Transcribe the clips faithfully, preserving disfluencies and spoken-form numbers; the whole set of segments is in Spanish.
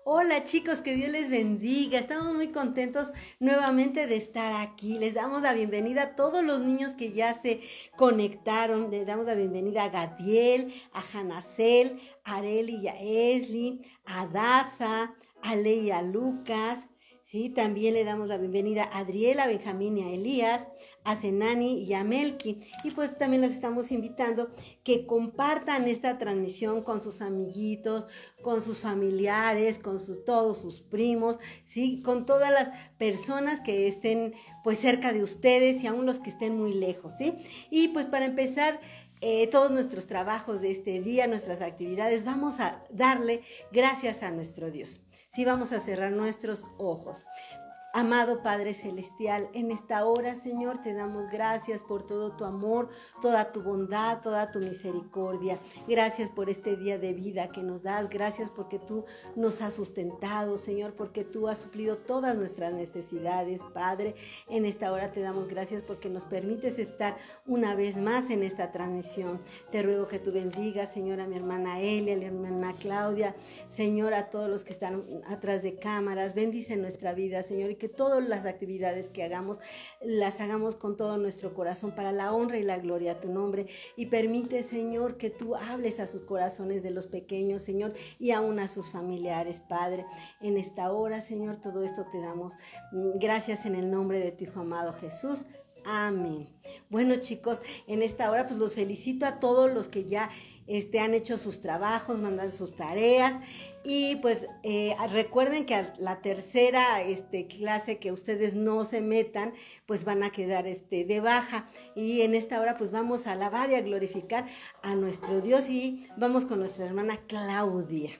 Hola chicos, que Dios les bendiga. Estamos muy contentos nuevamente de estar aquí. Les damos la bienvenida a todos los niños que ya se conectaron. Les damos la bienvenida a Gadiel, a Hanacel, a Areli y a Esli, a Daza, a Ley y a Lucas. Sí, también le damos la bienvenida a Adriela, a Benjamín y a Elías, a Zenani y a Melqui. Y pues también los estamos invitando que compartan esta transmisión con sus amiguitos, con sus familiares, con sus, todos sus primos, ¿sí? Con todas las personas que estén pues cerca de ustedes y aún los que estén muy lejos, ¿sí? Y pues para empezar eh, todos nuestros trabajos de este día, nuestras actividades, vamos a darle gracias a nuestro Dios. Sí, vamos a cerrar nuestros ojos. Amado Padre Celestial, en esta hora, Señor, te damos gracias por todo tu amor, toda tu bondad, toda tu misericordia. Gracias por este día de vida que nos das. Gracias porque tú nos has sustentado, Señor, porque tú has suplido todas nuestras necesidades, Padre. En esta hora te damos gracias porque nos permites estar una vez más en esta transmisión. Te ruego que tú bendigas, Señor, a mi hermana Elia, a mi hermana Claudia, Señor, a todos los que están atrás de cámaras. Bendice nuestra vida, Señor, y que todas las actividades que hagamos, las hagamos con todo nuestro corazón para la honra y la gloria a tu nombre. Y permite, Señor, que tú hables a sus corazones de los pequeños, Señor, y aún a sus familiares, Padre. En esta hora, Señor, todo esto te damos gracias en el nombre de tu Hijo amado Jesús. Amén. Bueno, chicos, en esta hora pues los felicito a todos los que ya este, han hecho sus trabajos, mandan sus tareas y pues eh, recuerden que a la tercera este, clase que ustedes no se metan, pues van a quedar este, de baja. Y en esta hora pues vamos a alabar y a glorificar a nuestro Dios y vamos con nuestra hermana Claudia.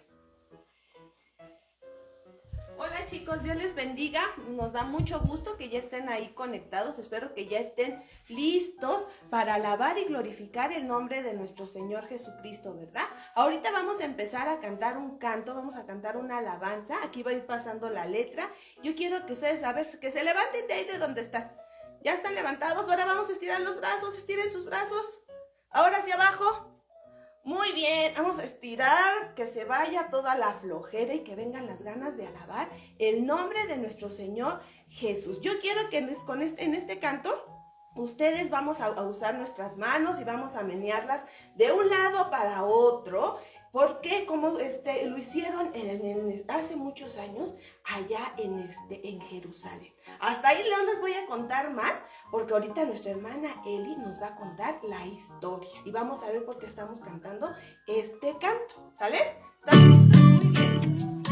Hola chicos, Dios les bendiga, nos da mucho gusto que ya estén ahí conectados, espero que ya estén listos para alabar y glorificar el nombre de nuestro Señor Jesucristo, ¿verdad? Ahorita vamos a empezar a cantar un canto, vamos a cantar una alabanza, aquí va a ir pasando la letra. Yo quiero que ustedes, a ver, que se levanten de ahí de donde están. ¿Ya están levantados? Ahora vamos a estirar los brazos, estiren sus brazos, ahora hacia abajo. Muy bien, vamos a estirar, que se vaya toda la flojera y que vengan las ganas de alabar el nombre de nuestro Señor Jesús. Yo quiero que con este, en este canto ustedes vamos a, a usar nuestras manos y vamos a menearlas de un lado para otro, porque como este, lo hicieron en, en, hace muchos años allá en, este, en Jerusalén. Hasta ahí no les voy a contar más, porque ahorita nuestra hermana Eli nos va a contar la historia. Y vamos a ver por qué estamos cantando este canto, ¿sales? ¿Están listos? Muy bien.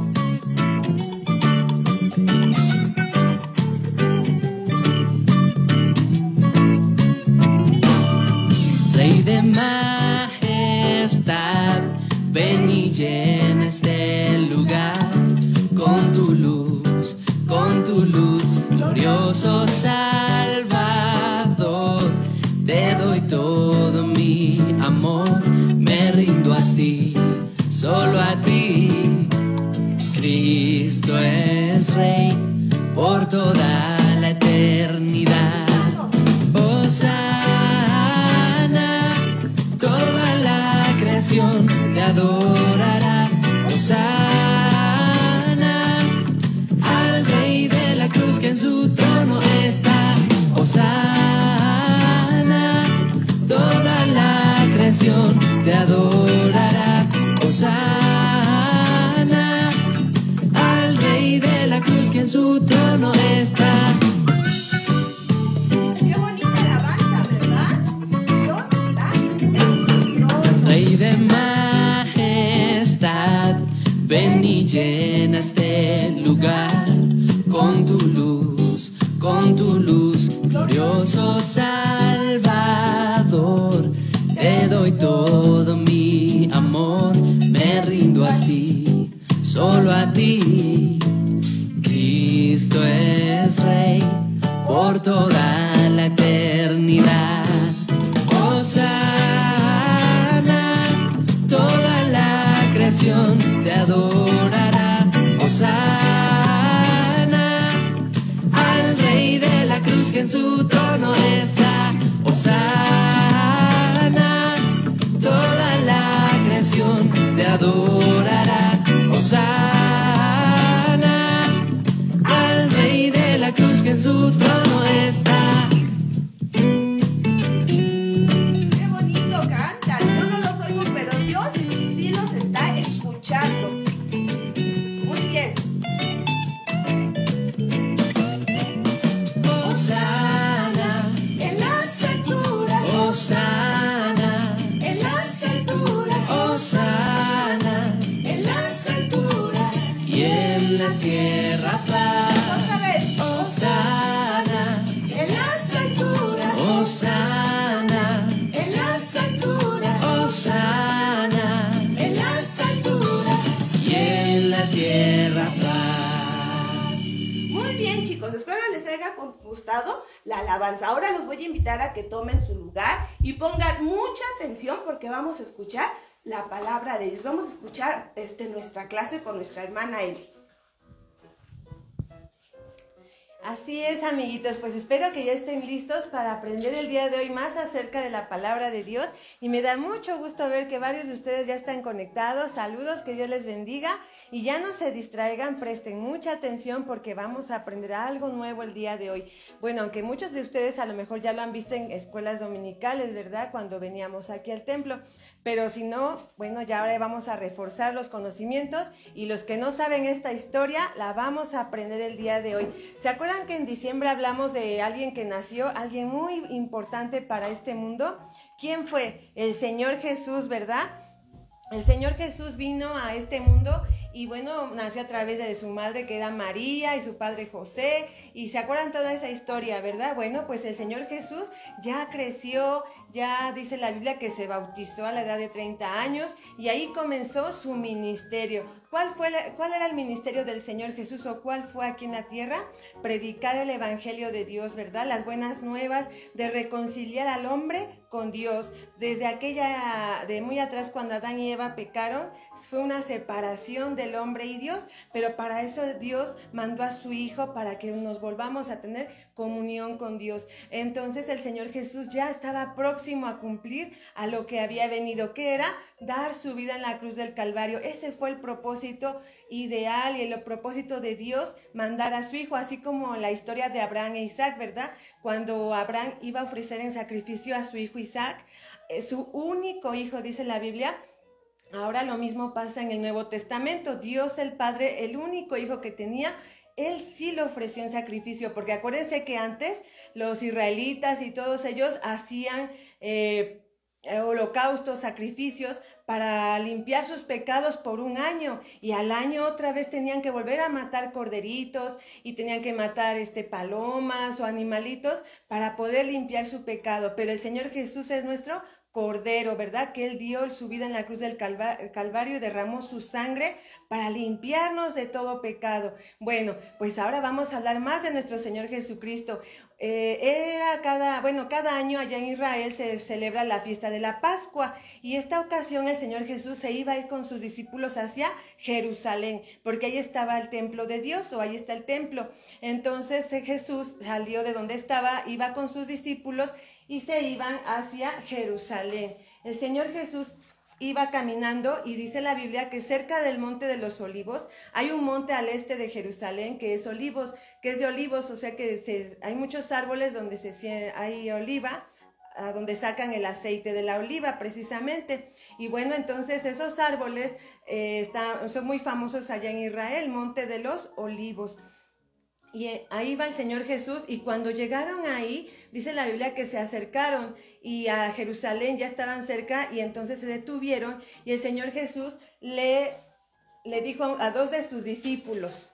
Rey de majestad, ven y llena este lugar con tu luz, con tu luz, glorioso Salvador. Te doy todo mi amor, me rindo a ti, solo a ti. Cristo es Rey por toda la eternidad. Te adorará, Hosana, al Rey de la cruz que en su trono está. Hosana, toda la creación te adorará. Hosana, al Rey de la cruz que en su trono está. Qué bonita alabanza, ¿verdad? Dios está en su trono. Rey de majestad, ven y llena este lugar con tu luz, con tu luz, glorioso Salvador. Te doy todo mi amor, me rindo a ti, solo a ti. Cristo es Rey por toda la eternidad. Hosana, toda la creación te adorará. Hosana, al Rey de la cruz que en su trono está. ha gustado la alabanza. Ahora los voy a invitar a que tomen su lugar y pongan mucha atención porque vamos a escuchar la palabra de Dios. Vamos a escuchar este, nuestra clase con nuestra hermana Eli. Así es, amiguitos, pues espero que ya estén listos para aprender el día de hoy más acerca de la palabra de Dios, y me da mucho gusto ver que varios de ustedes ya están conectados. Saludos, que Dios les bendiga, y ya no se distraigan, presten mucha atención porque vamos a aprender algo nuevo el día de hoy. Bueno, aunque muchos de ustedes a lo mejor ya lo han visto en escuelas dominicales, ¿verdad? Cuando veníamos aquí al templo. Pero si no, bueno, ya ahora vamos a reforzar los conocimientos, y los que no saben esta historia la vamos a aprender el día de hoy. ¿Se acuerdan que en diciembre hablamos de alguien que nació, alguien muy importante para este mundo? ¿Quién fue? El Señor Jesús, ¿verdad? El Señor Jesús vino a este mundo y bueno, nació a través de su madre, que era María, y su padre José, y se acuerdan toda esa historia, ¿verdad? Bueno, pues el Señor Jesús ya creció, ya dice la Biblia que se bautizó a la edad de treinta años, y ahí comenzó su ministerio. ¿Cuál fue la, cuál era el ministerio del Señor Jesús, o cuál fue aquí en la tierra? Predicar el evangelio de Dios, ¿verdad? Las buenas nuevas, de reconciliar al hombre con Dios. Desde aquella, de muy atrás, cuando Adán y Eva pecaron, fue una separación del hombre y Dios, pero para eso Dios mandó a su Hijo, para que nos volvamos a tener comunión con Dios. Entonces el Señor Jesús ya estaba próximo a cumplir a lo que había venido, que era dar su vida en la cruz del Calvario. Ese fue el propósito ideal y el propósito de Dios, mandar a su Hijo, así como la historia de Abraham e Isaac, ¿verdad? Cuando Abraham iba a ofrecer en sacrificio a su hijo Isaac, eh, su único hijo, dice la Biblia. Ahora lo mismo pasa en el Nuevo Testamento. Dios el Padre, el único hijo que tenía, Él sí lo ofreció en sacrificio, porque acuérdense que antes los israelitas y todos ellos hacían eh, holocaustos, sacrificios, para limpiar sus pecados por un año, y al año otra vez tenían que volver a matar corderitos, y tenían que matar este, palomas o animalitos para poder limpiar su pecado. Pero el Señor Jesús es nuestro Cordero, ¿verdad? Que Él dio su vida en la cruz del Calvario y derramó su sangre para limpiarnos de todo pecado. Bueno, pues ahora vamos a hablar más de nuestro Señor Jesucristo. Eh, era cada, bueno, cada año allá en Israel se celebra la fiesta de la Pascua, y esta ocasión el Señor Jesús se iba a ir con sus discípulos hacia Jerusalén, porque ahí estaba el templo de Dios, o ahí está el templo. Entonces Jesús salió de donde estaba, iba con sus discípulos y se iban hacia Jerusalén. El Señor Jesús iba caminando, y dice la Biblia que cerca del Monte de los Olivos hay un monte al este de Jerusalén que es Olivos, que es de olivos, o sea que se, hay muchos árboles donde se, hay oliva, a donde sacan el aceite de la oliva precisamente. Y bueno, entonces esos árboles eh, están, son muy famosos allá en Israel, Monte de los Olivos. Y ahí va el Señor Jesús, y cuando llegaron ahí, dice la Biblia que se acercaron, y a Jerusalén ya estaban cerca, y entonces se detuvieron, y el Señor Jesús le, le dijo a dos de sus discípulos: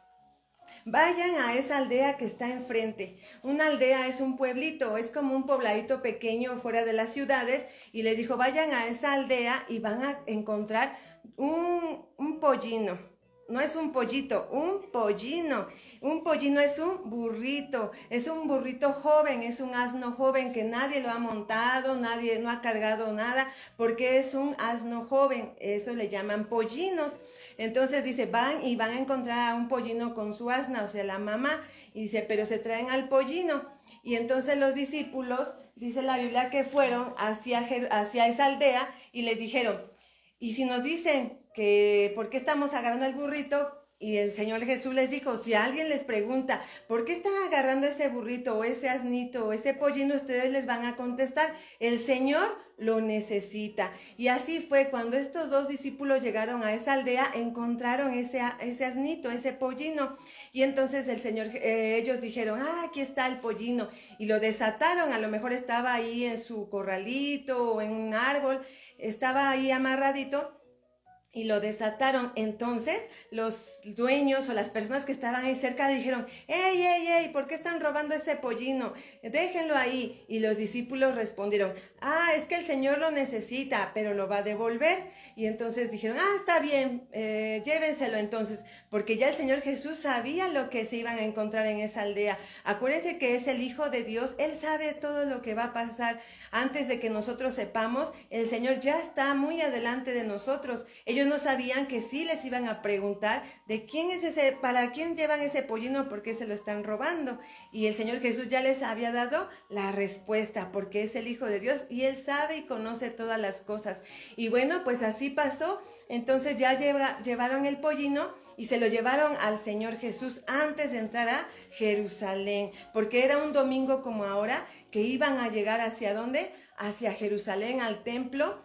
vayan a esa aldea que está enfrente. Una aldea es un pueblito, es como un pobladito pequeño fuera de las ciudades, y les dijo: vayan a esa aldea y van a encontrar un, un pollino. No es un pollito, un pollino. Un pollino es un burrito, es un burrito joven, es un asno joven que nadie lo ha montado, nadie no ha cargado nada, porque es un asno joven, eso le llaman pollinos. Entonces dice, van y van a encontrar a un pollino con su asna, o sea, la mamá, y dice, pero se traen al pollino. Y entonces los discípulos, dice la Biblia, que fueron hacia, hacia esa aldea y les dijeron, y si nos dicen que por qué estamos agarrando el burrito, y el Señor Jesús les dijo, si alguien les pregunta, ¿por qué están agarrando ese burrito o ese asnito o ese pollino? Ustedes les van a contestar, el Señor lo necesita. Y así fue, cuando estos dos discípulos llegaron a esa aldea, encontraron ese, ese asnito, ese pollino. Y entonces el Señor, eh, ellos dijeron, ah, aquí está el pollino. Y lo desataron, a lo mejor estaba ahí en su corralito o en un árbol, estaba ahí amarradito. Y lo desataron. Entonces los dueños o las personas que estaban ahí cerca dijeron, ¡ey, ey, ey! ¿Por qué están robando ese pollino? Déjenlo ahí. Y los discípulos respondieron, ah, es que el Señor lo necesita, pero lo va a devolver. Y entonces dijeron, ah, está bien, eh, llévenselo entonces, porque ya el Señor Jesús sabía lo que se iban a encontrar en esa aldea. Acuérdense que es el Hijo de Dios, Él sabe todo lo que va a pasar. Antes de que nosotros sepamos, el Señor ya está muy adelante de nosotros. Ellos no sabían que sí les iban a preguntar de quién es ese, para quién llevan ese pollino, por qué se lo están robando. Y el Señor Jesús ya les había dado la respuesta, porque es el Hijo de Dios y Él sabe y conoce todas las cosas. Y bueno, pues así pasó. Entonces ya lleva, llevaron el pollino y se lo llevaron al Señor Jesús antes de entrar a Jerusalén, porque era un domingo como ahora, que iban a llegar hacia dónde, hacia Jerusalén, al templo,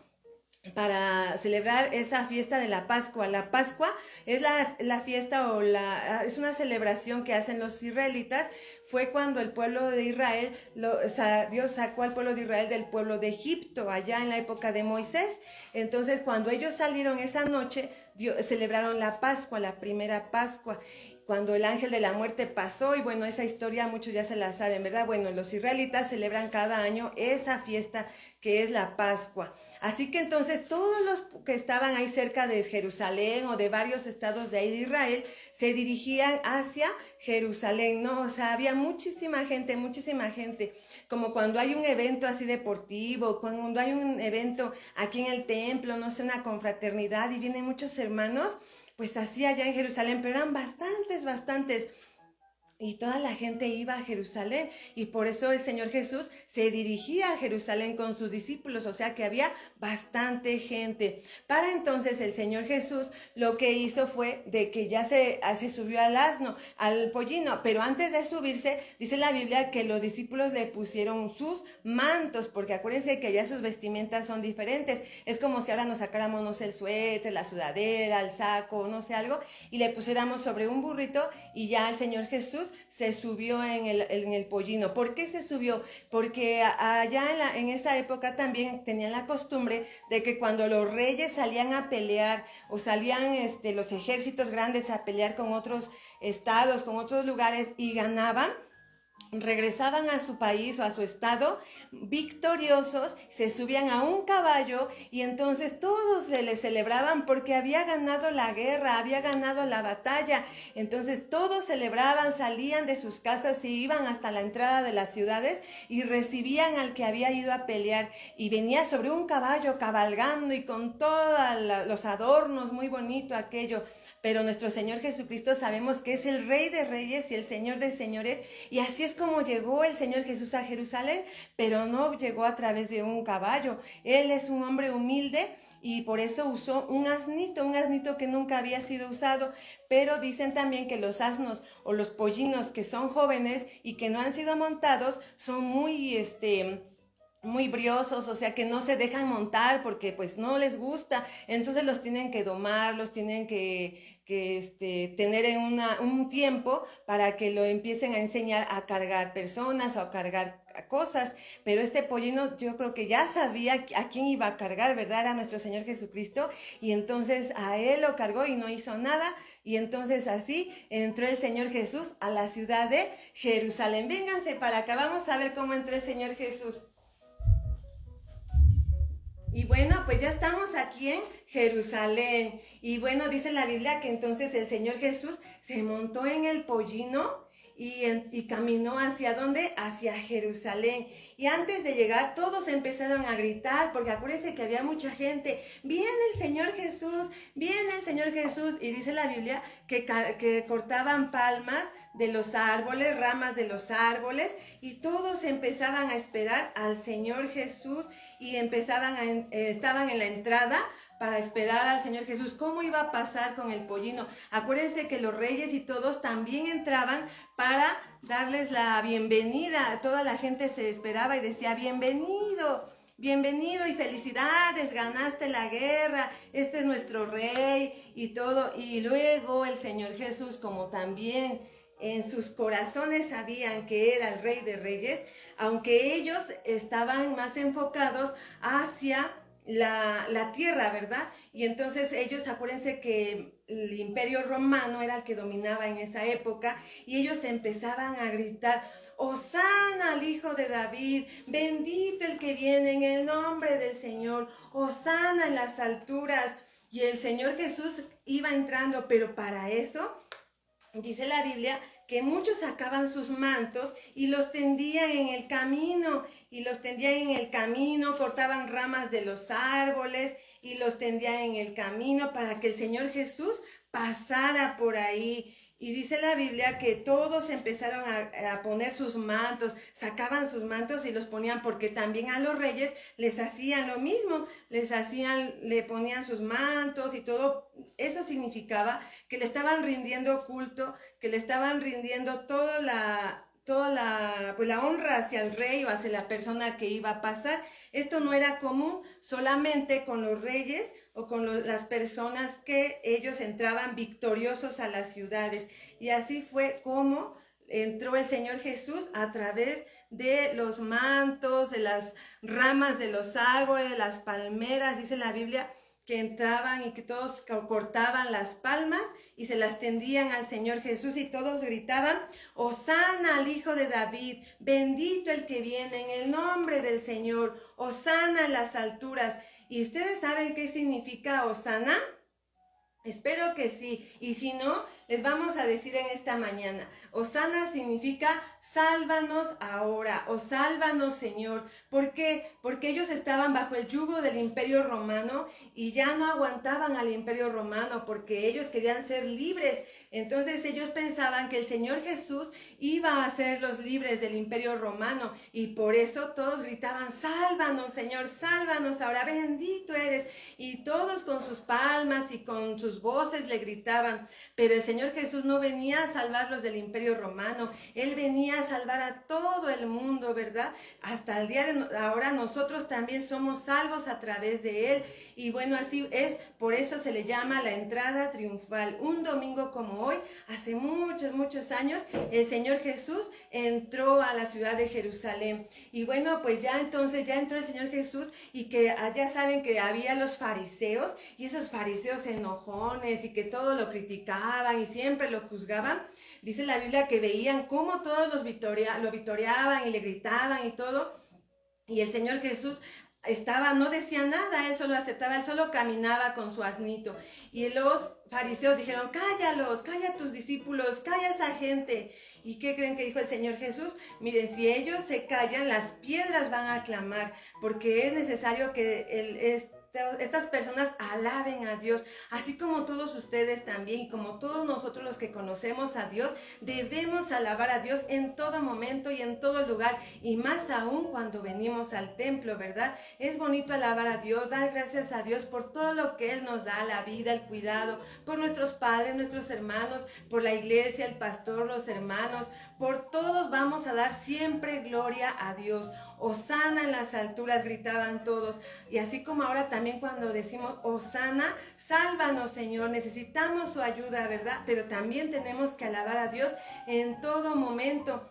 para celebrar esa fiesta de la Pascua. La Pascua es la, la fiesta o la, es una celebración que hacen los israelitas. Fue cuando el pueblo de Israel, lo, o sea, Dios sacó al pueblo de Israel del pueblo de Egipto, allá en la época de Moisés. Entonces, cuando ellos salieron esa noche, Dios, celebraron la Pascua, la primera Pascua, cuando el ángel de la muerte pasó, y bueno, esa historia muchos ya se la saben, ¿verdad? Bueno, los israelitas celebran cada año esa fiesta que es la Pascua. Así que entonces todos los que estaban ahí cerca de Jerusalén o de varios estados de ahí de Israel se dirigían hacia Jerusalén, ¿no? O sea, había muchísima gente, muchísima gente, como cuando hay un evento así deportivo, cuando hay un evento aquí en el templo, no sé, una confraternidad y vienen muchos hermanos, pues así allá en Jerusalén, pero eran bastantes, bastantes. Y toda la gente iba a Jerusalén y por eso el Señor Jesús se dirigía a Jerusalén con sus discípulos, o sea que había bastante gente. Para entonces el Señor Jesús lo que hizo fue de que ya se, se subió al asno, al pollino, pero antes de subirse, dice la Biblia que los discípulos le pusieron sus mantos, porque acuérdense que ya sus vestimentas son diferentes. Es como si ahora nos sacáramos, no sé, el suéter, la sudadera, el saco, no sé, algo, y le pusiéramos sobre un burrito y ya el Señor Jesús se subió en el, en el pollino. ¿Por qué se subió? Porque allá en, la, en esa época también tenían la costumbre de que cuando los reyes salían a pelear o salían este, los ejércitos grandes a pelear con otros estados, con otros lugares y ganaban, regresaban a su país o a su estado victoriosos, se subían a un caballo y entonces todos se les celebraban porque había ganado la guerra, había ganado la batalla. Entonces todos celebraban, salían de sus casas y iban hasta la entrada de las ciudades y recibían al que había ido a pelear y venía sobre un caballo cabalgando y con todos los adornos, muy bonito aquello. Pero nuestro Señor Jesucristo sabemos que es el Rey de Reyes y el Señor de Señores, y así es como llegó el Señor Jesús a Jerusalén, pero no llegó a través de un caballo. Él es un hombre humilde y por eso usó un asnito, un asnito que nunca había sido usado, pero dicen también que los asnos o los pollinos que son jóvenes y que no han sido montados son muy, este... muy briosos, o sea que no se dejan montar porque pues no les gusta, entonces los tienen que domar, los tienen que, que este, tener en una, un tiempo para que lo empiecen a enseñar a cargar personas o a cargar cosas. Pero este pollino yo creo que ya sabía a quién iba a cargar, ¿verdad? Era nuestro Señor Jesucristo, y entonces a él lo cargó y no hizo nada. Y entonces así entró el Señor Jesús a la ciudad de Jerusalén. Vénganse para acá, vamos a ver cómo entró el Señor Jesús. Y bueno, pues ya estamos aquí en Jerusalén. Y bueno, dice la Biblia que entonces el Señor Jesús se montó en el pollino y, en, y caminó hacia ¿dónde? Hacia Jerusalén. Y antes de llegar, todos empezaron a gritar, porque acuérdense que había mucha gente. ¡Viene el Señor Jesús! ¡Viene el Señor Jesús! Y dice la Biblia que, que cortaban palmas de los árboles, ramas de los árboles, y todos empezaban a esperar al Señor Jesús y empezaban a, eh, estaban en la entrada para esperar al Señor Jesús. ¿Cómo iba a pasar con el pollino? Acuérdense que los reyes y todos también entraban para darles la bienvenida. Toda la gente se esperaba y decía, bienvenido, bienvenido y felicidades, ganaste la guerra, este es nuestro rey y todo. Y luego el Señor Jesús, como también en sus corazones sabían que era el Rey de Reyes, aunque ellos estaban más enfocados hacia la, la tierra, ¿verdad? Y entonces ellos, acuérdense que el imperio romano era el que dominaba en esa época, y ellos empezaban a gritar, Hosana al hijo de David, bendito el que viene en el nombre del Señor, Hosana en las alturas. Y el Señor Jesús iba entrando, pero para eso, dice la Biblia, que muchos sacaban sus mantos y los tendían en el camino, y los tendían en el camino, cortaban ramas de los árboles y los tendían en el camino para que el Señor Jesús pasara por ahí. Y dice la Biblia que todos empezaron a, a poner sus mantos, sacaban sus mantos y los ponían, porque también a los reyes les hacían lo mismo, les hacían, le ponían sus mantos y todo. Eso significaba que le estaban rindiendo culto, que le estaban rindiendo toda la, toda la, pues la honra hacia el rey o hacia la persona que iba a pasar. Esto no era común solamente con los reyes o con los, las personas que ellos entraban victoriosos a las ciudades. Y así fue como entró el Señor Jesús, a través de los mantos, de las ramas de los árboles, las palmeras. Dice la Biblia que entraban y que todos cortaban las palmas y se las tendían al Señor Jesús, y todos gritaban, Hosana al hijo de David, bendito el que viene en el nombre del Señor, Hosana en las alturas. ¿Y ustedes saben qué significa Hosana? Espero que sí, y si no, les vamos a decir en esta mañana. Hosana significa sálvanos ahora, o sálvanos Señor. ¿Por qué? Porque ellos estaban bajo el yugo del imperio romano y ya no aguantaban al imperio romano, porque ellos querían ser libres. Entonces ellos pensaban que el Señor Jesús iba a hacerlos libres del imperio romano, y por eso todos gritaban, sálvanos Señor, sálvanos ahora, bendito eres. Y todos con sus palmas y con sus voces le gritaban. Pero el Señor Jesús no venía a salvarlos del imperio romano, Él venía a salvar a todo el mundo, ¿verdad? Hasta el día de ahora nosotros también somos salvos a través de Él. Y bueno, así es, por eso se le llama la entrada triunfal. Un domingo como hoy, hace muchos, muchos años, el Señor Jesús entró a la ciudad de Jerusalén. Y bueno, pues ya entonces, ya entró el Señor Jesús, y que allá saben que había los fariseos, y esos fariseos enojones, y que todo lo criticaban y siempre lo juzgaban. Dice la Biblia que veían cómo todos los vitorea, lo vitoreaban y le gritaban y todo. Y el Señor Jesús estaba, no decía nada, Él solo aceptaba, Él solo caminaba con su asnito. Y los fariseos dijeron, cállalos, calla a tus discípulos, calla a esa gente. ¿Y qué creen que dijo el Señor Jesús? Miren, si ellos se callan, las piedras van a clamar, porque es necesario que el, este, estas personas alaben a Dios, así como todos ustedes también, y como todos nosotros los que conocemos a Dios, debemos alabar a Dios en todo momento y en todo lugar, y más aún cuando venimos al templo, ¿verdad? Es bonito alabar a Dios, dar gracias a Dios por todo lo que Él nos da, la vida, el cuidado, por nuestros padres, nuestros hermanos, por la iglesia, el pastor, los hermanos, por todos vamos a dar siempre gloria a Dios. Hosana en las alturas, gritaban todos. Y así como ahora también cuando decimos Hosana, sálvanos Señor, necesitamos su ayuda, ¿verdad? Pero también tenemos que alabar a Dios en todo momento.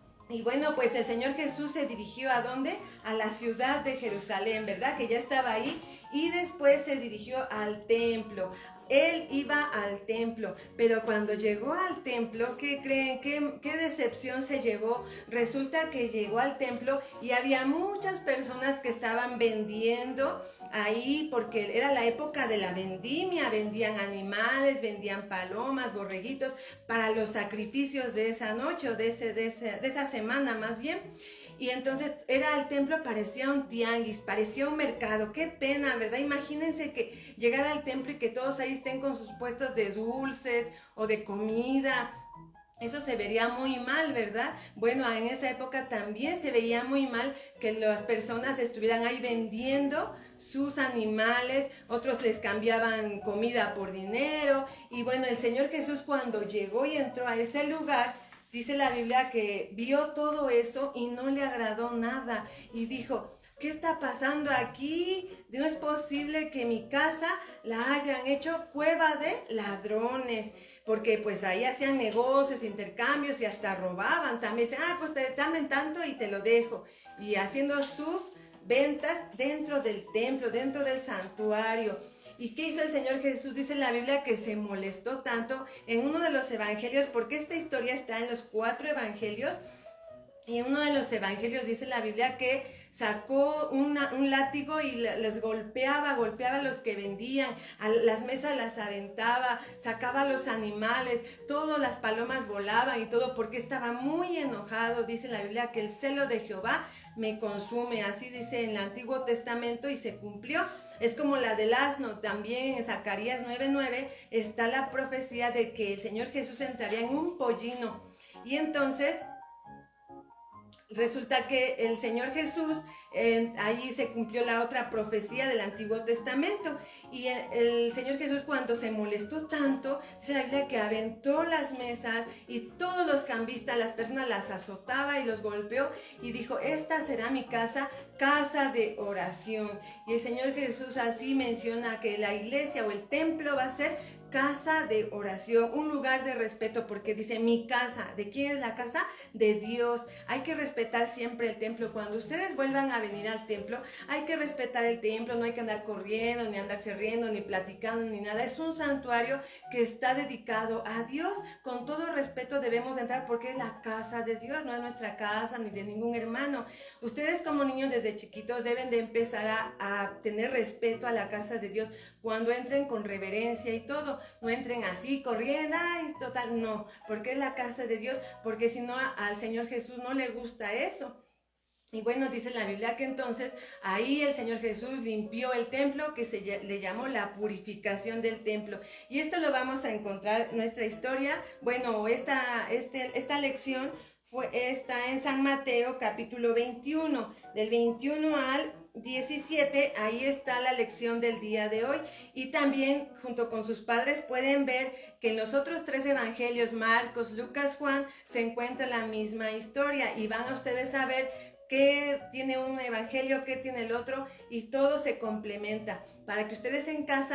Y bueno, pues el Señor Jesús se dirigió ¿a dónde? A la ciudad de Jerusalén, ¿verdad? Que ya estaba ahí, y después se dirigió al templo. Él iba al templo, pero cuando llegó al templo, ¿qué creen? ¿Qué, qué decepción se llevó? Resulta que llegó al templo y había muchas personas que estaban vendiendo ahí, porque era la época de la vendimia, vendían animales, vendían palomas, borreguitos, para los sacrificios de esa noche, o de, ese, de, ese, de esa semana más bien. Y entonces era el templo, parecía un tianguis, parecía un mercado. Qué pena, ¿verdad? Imagínense que llegar al templo y que todos ahí estén con sus puestos de dulces o de comida. Eso se vería muy mal, ¿verdad? Bueno, en esa época también se veía muy mal que las personas estuvieran ahí vendiendo sus animales, otros les cambiaban comida por dinero. Y bueno, el Señor Jesús, cuando llegó y entró a ese lugar, dice la Biblia que vio todo eso y no le agradó nada. Y dijo, ¿qué está pasando aquí? No es posible que mi casa la hayan hecho cueva de ladrones. Porque pues ahí hacían negocios, intercambios, y hasta robaban también. Dicen, ah, pues te damen tanto y te lo dejo. Y haciendo sus, ventas dentro del templo, dentro del santuario. ¿Y qué hizo el Señor Jesús? Dice la Biblia que se molestó tanto en uno de los evangelios, porque esta historia está en los cuatro evangelios, y en uno de los evangelios dice la Biblia que sacó una, un látigo y les golpeaba, golpeaba a los que vendían, a las mesas las aventaba, sacaba a los animales, todas las palomas volaban y todo, porque estaba muy enojado. Dice la Biblia que el celo de Jehová me consume, así dice en el Antiguo Testamento y se cumplió. Es como la del asno, también en Zacarías nueve nueve está la profecía de que el Señor Jesús entraría en un pollino. Y entonces resulta que el Señor Jesús, eh, allí se cumplió la otra profecía del Antiguo Testamento. Y el, el Señor Jesús, cuando se molestó tanto, dice la Biblia que aventó las mesas y todos los cambistas, las personas las azotaba y los golpeó y dijo: esta será mi casa, casa de oración. Y el Señor Jesús así menciona que la iglesia o el templo va a ser casa de oración, un lugar de respeto, porque dice mi casa. ¿De quién es la casa? De Dios. Hay que respetar siempre el templo. Cuando ustedes vuelvan a venir al templo, hay que respetar el templo, no hay que andar corriendo, ni andarse riendo, ni platicando, ni nada. Es un santuario que está dedicado a Dios. Con todo respeto debemos entrar porque es la casa de Dios, no es nuestra casa ni de ningún hermano. Ustedes como niños desde chiquitos deben de empezar a, a tener respeto a la casa de Dios. Cuando entren con reverencia y todo, no entren así corriendo, ay, total, no, porque es la casa de Dios, porque si no al Señor Jesús no le gusta eso. Y bueno, dice la Biblia que entonces ahí el Señor Jesús limpió el templo, que se le llamó la purificación del templo. Y esto lo vamos a encontrar en nuestra historia. Bueno, esta, este, esta lección fue, está en San Mateo capítulo veintiuno, del veintiuno al diecisiete, ahí está la lección del día de hoy. Y también junto con sus padres pueden ver que en los otros tres evangelios, Marcos, Lucas, Juan, se encuentra la misma historia, y van a ustedes a ver qué tiene un evangelio, qué tiene el otro, y todo se complementa, para que ustedes en casa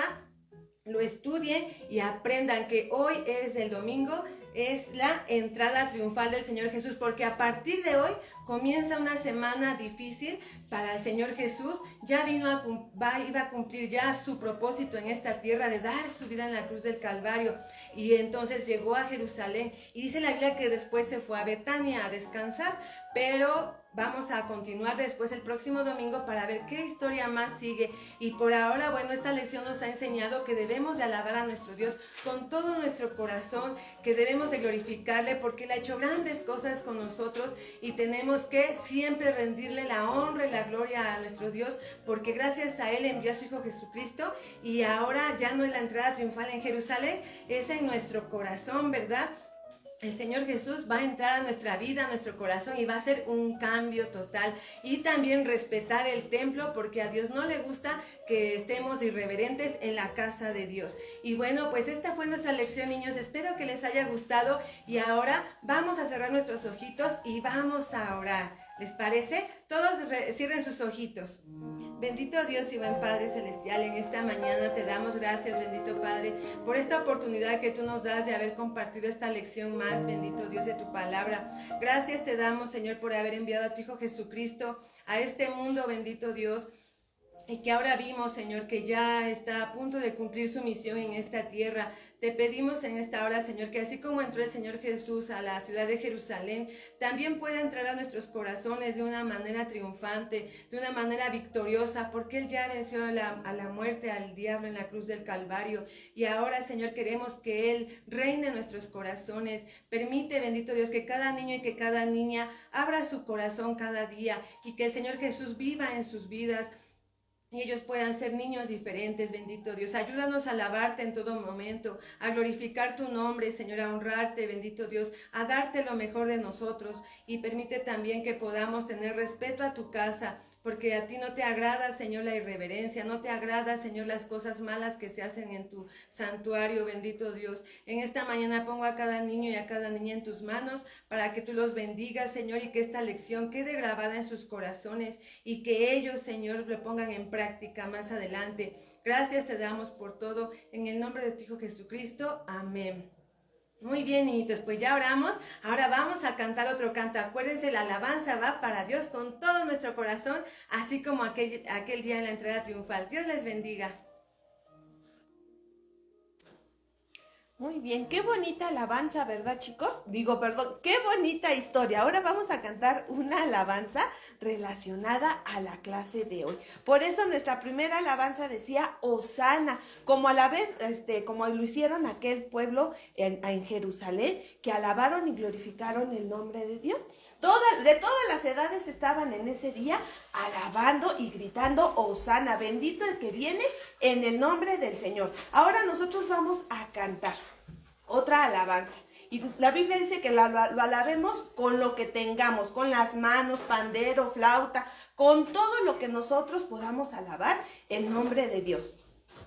lo estudien y aprendan que hoy es el domingo, es la entrada triunfal del Señor Jesús, porque a partir de hoy comienza una semana difícil para el Señor Jesús. Ya vino a, va, iba a cumplir ya su propósito en esta tierra de dar su vida en la cruz del Calvario, y entonces llegó a Jerusalén, y dice la Biblia que después se fue a Betania a descansar, pero vamos a continuar después el próximo domingo para ver qué historia más sigue. Y por ahora, bueno, esta lección nos ha enseñado que debemos de alabar a nuestro Dios con todo nuestro corazón, que debemos de glorificarle porque Él ha hecho grandes cosas con nosotros, y tenemos que siempre rendirle la honra y la gloria a nuestro Dios, porque gracias a Él envió a su Hijo Jesucristo, y ahora ya no es la entrada triunfal en Jerusalén, es en nuestro corazón, ¿verdad? El Señor Jesús va a entrar a nuestra vida, a nuestro corazón, y va a hacer un cambio total. Y también respetar el templo, porque a Dios no le gusta que estemos irreverentes en la casa de Dios. Y bueno, pues esta fue nuestra lección, niños. Espero que les haya gustado, y ahora vamos a cerrar nuestros ojitos y vamos a orar. ¿Les parece? Todos cierren sus ojitos. Bendito Dios y buen Padre Celestial, en esta mañana te damos gracias, bendito Padre, por esta oportunidad que tú nos das de haber compartido esta lección más, bendito Dios, de tu palabra. Gracias te damos, Señor, por haber enviado a tu Hijo Jesucristo a este mundo, bendito Dios, y que ahora vimos, Señor, que ya está a punto de cumplir su misión en esta tierra. Te pedimos en esta hora, Señor, que así como entró el Señor Jesús a la ciudad de Jerusalén, también pueda entrar a nuestros corazones de una manera triunfante, de una manera victoriosa, porque Él ya venció a la, a la muerte, al diablo en la cruz del Calvario. Y ahora, Señor, queremos que Él reine en nuestros corazones. Permite, bendito Dios, que cada niño y que cada niña abra su corazón cada día, y que el Señor Jesús viva en sus vidas, y ellos puedan ser niños diferentes, bendito Dios. Ayúdanos a alabarte en todo momento, a glorificar tu nombre, Señor, a honrarte, bendito Dios, a darte lo mejor de nosotros. Y permite también que podamos tener respeto a tu casa, porque a ti no te agrada, Señor, la irreverencia, no te agrada, Señor, las cosas malas que se hacen en tu santuario, bendito Dios. En esta mañana pongo a cada niño y a cada niña en tus manos para que tú los bendigas, Señor, y que esta lección quede grabada en sus corazones y que ellos, Señor, lo pongan en práctica más adelante. Gracias te damos por todo, en el nombre de tu Hijo Jesucristo. Amén. Muy bien, niñitos, pues ya oramos. Ahora vamos a cantar otro canto. Acuérdense, la alabanza va para Dios con todo nuestro corazón, así como aquel, aquel día en la entrega triunfal. Dios les bendiga. Muy bien, qué bonita alabanza, ¿verdad, chicos? Digo, perdón, qué bonita historia. Ahora vamos a cantar una alabanza relacionada a la clase de hoy. Por eso nuestra primera alabanza decía Hosana, como a la vez, este, como lo hicieron aquel pueblo en, en Jerusalén, que alabaron y glorificaron el nombre de Dios. Toda, de todas las edades estaban en ese día alabando y gritando Hosana, bendito el que viene en el nombre del Señor. Ahora nosotros vamos a cantar otra alabanza. Y la Biblia dice que lo, lo, lo alabemos con lo que tengamos, con las manos, pandero, flauta, con todo lo que nosotros podamos alabar el nombre de Dios.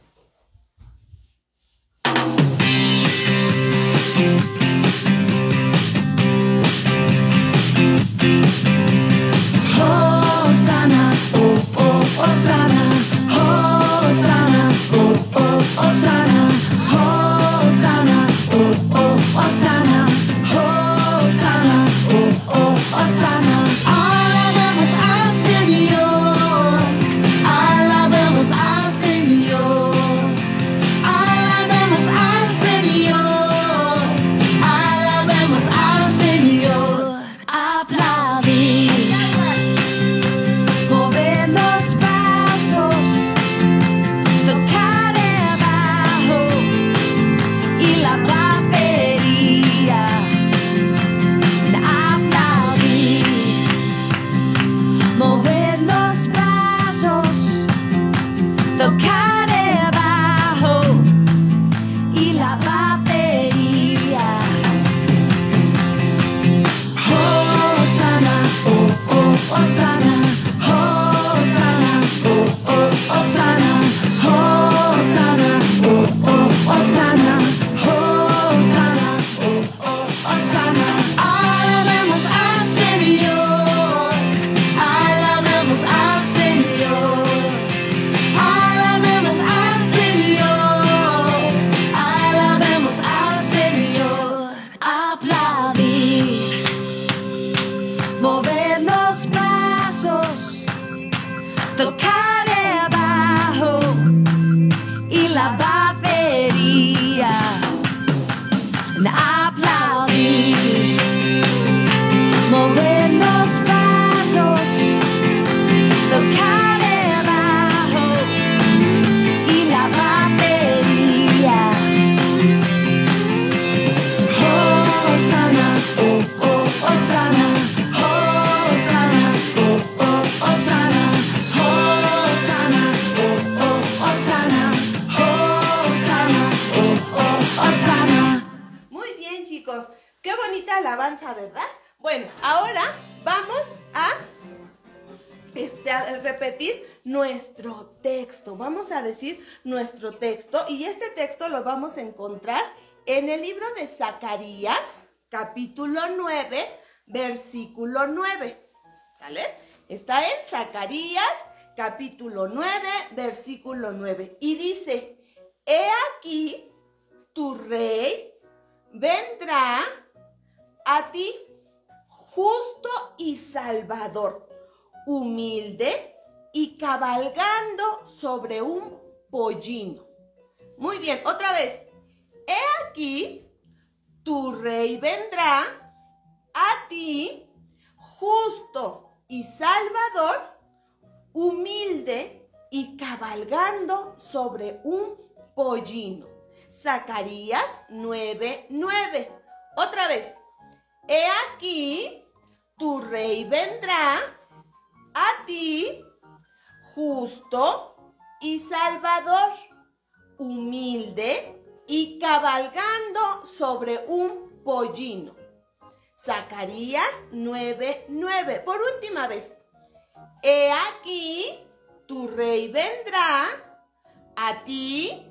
Hosana, oh, oh, Hosana, Hosana, oh, oh, Hosana, Hosana, oh, oh, Hosana, Hosana, oh, oh, Hosana. Alabemos al Señor, alabemos al Señor, alabemos al Señor, alabemos al Señor. Aplaudir. Alabanza, ¿verdad? Bueno, ahora vamos a, este, a repetir nuestro texto. Vamos a decir nuestro texto y este texto lo vamos a encontrar en el libro de Zacarías, capítulo nueve, versículo nueve. ¿Sale? Está en Zacarías, capítulo nueve, versículo nueve. Y dice, he aquí, tu rey vendrá a ti, justo y salvador, humilde y cabalgando sobre un pollino. Muy bien, otra vez. He aquí, tu rey vendrá a ti, justo y salvador, humilde y cabalgando sobre un pollino. Zacarías nueve, nueve. Otra vez. He aquí, tu rey vendrá a ti, justo y salvador, humilde y cabalgando sobre un pollino. Zacarías nueve, nueve. Por última vez. He aquí, tu rey vendrá a ti,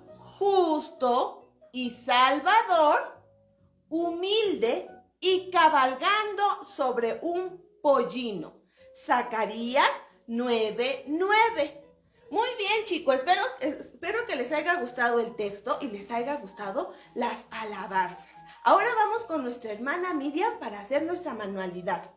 justo y salvador, humilde y cabalgando sobre un pollino. Zacarías nueve, nueve. Muy bien, chicos, espero, espero que les haya gustado el texto y les haya gustado las alabanzas. Ahora vamos con nuestra hermana Miriam para hacer nuestra manualidad.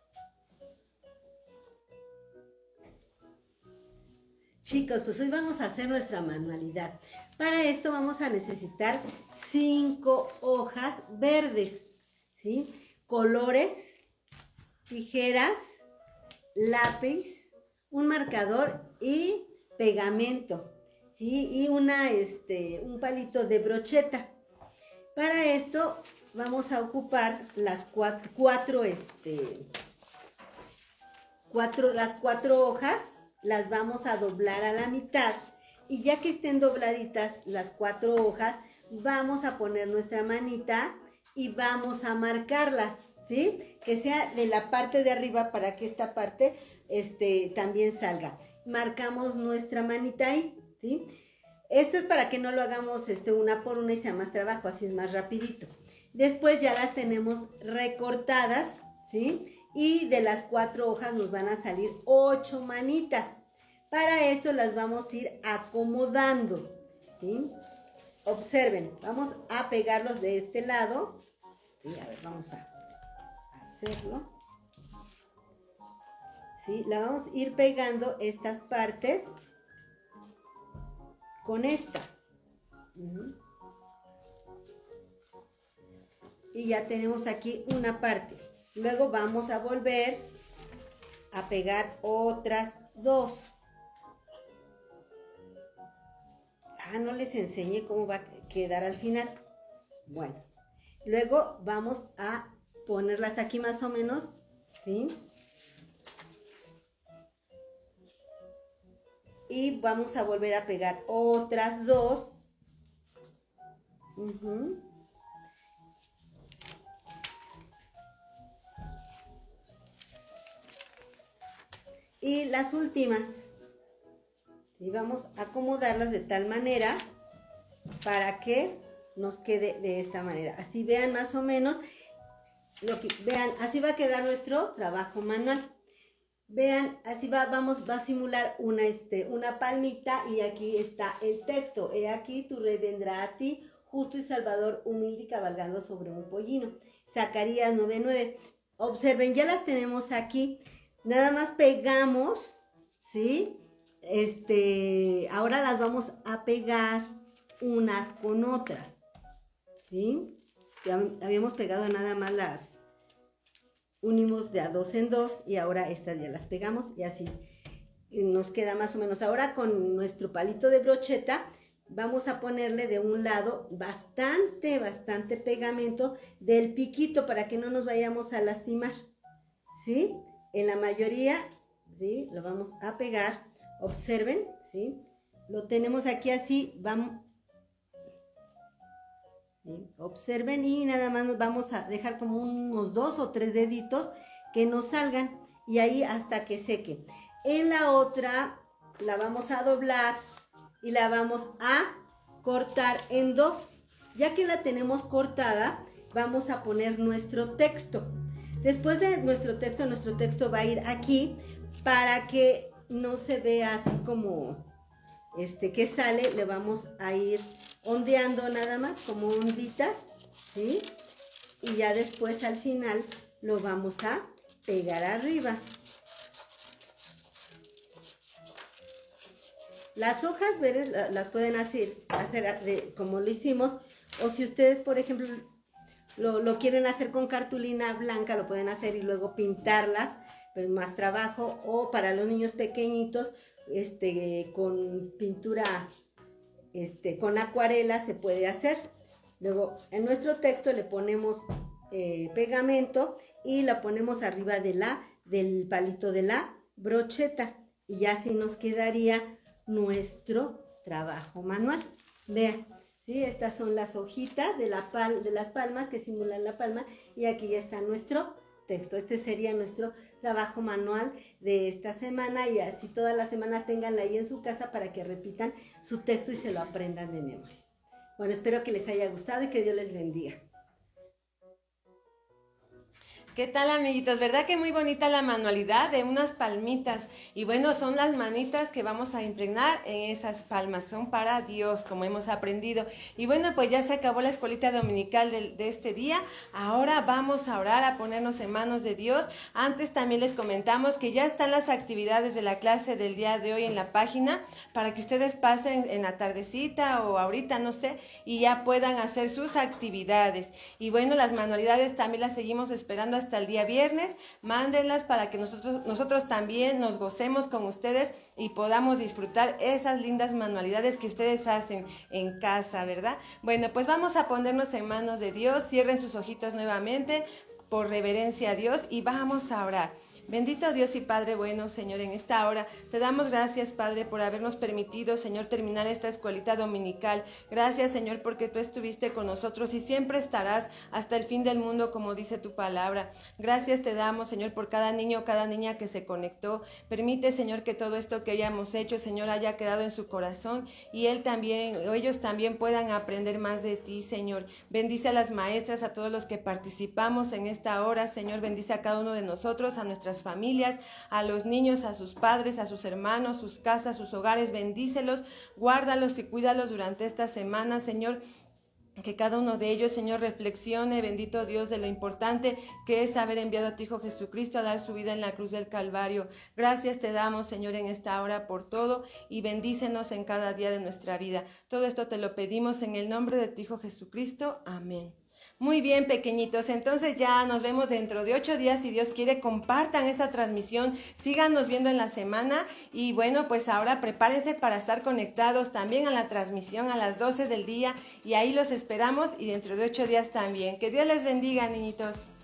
Chicos, pues hoy vamos a hacer nuestra manualidad. Para esto vamos a necesitar cinco hojas verdes, ¿sí? Colores, tijeras, lápiz, un marcador y pegamento, ¿sí? Y una, este, un palito de brocheta. Para esto vamos a ocupar las cuatro, cuatro, este, cuatro, las cuatro hojas, las vamos a doblar a la mitad y ya que estén dobladitas las cuatro hojas, vamos a poner nuestra manita y vamos a marcarlas, ¿sí? Que sea de la parte de arriba para que esta parte este, también salga. Marcamos nuestra manita ahí, ¿sí? Esto es para que no lo hagamos este, una por una y sea más trabajo, así es más rapidito. Después ya las tenemos recortadas, ¿sí? Y de las cuatro hojas nos van a salir ocho manitas. Para esto las vamos a ir acomodando, ¿sí? Observen, vamos a pegarlos de este lado. Sí, a ver, vamos a hacerlo. ¿Sí? La vamos a ir pegando estas partes con esta. Uh-huh. Y ya tenemos aquí una parte. Luego vamos a volver a pegar otras dos. Ah, no les enseñé cómo va a quedar al final. Bueno, luego vamos a ponerlas aquí más o menos, ¿sí? Y vamos a volver a pegar otras dos. Uh-huh. Y las últimas. Y vamos a acomodarlas de tal manera para que nos quede de esta manera. Así vean más o menos, lo que, vean, así va a quedar nuestro trabajo manual. Vean, así va, vamos, va a simular una, este, una palmita y aquí está el texto. He aquí tu rey vendrá a ti, justo y salvador, humilde y cabalgando sobre un pollino. Zacarías nueve nueve. Observen, ya las tenemos aquí. Nada más pegamos, ¿sí? Este, ahora las vamos a pegar unas con otras, ¿sí? Ya habíamos pegado nada más las, unimos de a dos en dos y ahora estas ya las pegamos y así nos queda más o menos. Ahora con nuestro palito de brocheta vamos a ponerle de un lado bastante, bastante pegamento del piquito para que no nos vayamos a lastimar, ¿sí? En la mayoría, ¿sí? Lo vamos a pegar. Observen, ¿sí? Lo tenemos aquí así, vamos, ¿sí? Observen y nada más nos vamos a dejar como unos dos o tres deditos que nos salgan y ahí hasta que seque. En la otra la vamos a doblar y la vamos a cortar en dos. Ya que la tenemos cortada, vamos a poner nuestro texto. Después de nuestro texto, nuestro texto va a ir aquí para que no se vea así como este que sale, le vamos a ir ondeando nada más como onditas, ¿sí? Y ya después al final lo vamos a pegar arriba. Las hojas verdes las pueden hacer, hacer de, como lo hicimos, o si ustedes por ejemplo lo, lo quieren hacer con cartulina blanca, lo pueden hacer y luego pintarlas, pues más trabajo, o para los niños pequeñitos, este, con pintura, este, con acuarela se puede hacer. Luego, en nuestro texto le ponemos eh, pegamento y la ponemos arriba de la, del palito de la brocheta. Y ya así nos quedaría nuestro trabajo manual. Vean, ¿sí? Estas son las hojitas de, la pal, de las palmas que simulan la palma y aquí ya está nuestro texto. Este sería nuestro trabajo manual de esta semana y así toda la semana ténganla ahí en su casa para que repitan su texto y se lo aprendan de memoria. Bueno, espero que les haya gustado y que Dios les bendiga. ¿Qué tal, amiguitos? ¿Verdad que muy bonita la manualidad de unas palmitas? Y bueno, son las manitas que vamos a impregnar en esas palmas. Son para Dios, como hemos aprendido. Y bueno, pues ya se acabó la escuelita dominical de, de este día. Ahora vamos a orar, a ponernos en manos de Dios. Antes también les comentamos que ya están las actividades de la clase del día de hoy en la página para que ustedes pasen en la tardecita o ahorita, no sé, y ya puedan hacer sus actividades. Y bueno, las manualidades también las seguimos esperando hasta el día viernes. Mándenlas para que nosotros, nosotros también nos gocemos con ustedes y podamos disfrutar esas lindas manualidades que ustedes hacen en casa, ¿verdad? Bueno, pues vamos a ponernos en manos de Dios. Cierren sus ojitos nuevamente por reverencia a Dios y vamos a orar. Bendito Dios y Padre bueno, Señor, en esta hora te damos gracias, Padre, por habernos permitido, Señor, terminar esta escuelita dominical. Gracias, Señor, porque tú estuviste con nosotros y siempre estarás hasta el fin del mundo, como dice tu palabra. Gracias te damos, Señor, por cada niño, cada niña que se conectó. Permite, Señor, que todo esto que hayamos hecho, Señor, haya quedado en su corazón y él también, o ellos también puedan aprender más de ti, Señor. Bendice a las maestras, a todos los que participamos en esta hora, Señor. Bendice a cada uno de nosotros, a nuestras familias, a los niños, a sus padres, a sus hermanos, sus casas, sus hogares. Bendícelos, guárdalos y cuídalos durante esta semana, Señor. Que cada uno de ellos, Señor, reflexione, bendito Dios, de lo importante que es haber enviado a tu Hijo Jesucristo a dar su vida en la cruz del Calvario. Gracias te damos, Señor, en esta hora por todo y bendícenos en cada día de nuestra vida. Todo esto te lo pedimos en el nombre de tu Hijo Jesucristo. Amén. Muy bien, pequeñitos, entonces ya nos vemos dentro de ocho días, si Dios quiere. Compartan esta transmisión, síganos viendo en la semana y bueno, pues ahora prepárense para estar conectados también a la transmisión a las doce del día y ahí los esperamos y dentro de ocho días también. Que Dios les bendiga, niñitos.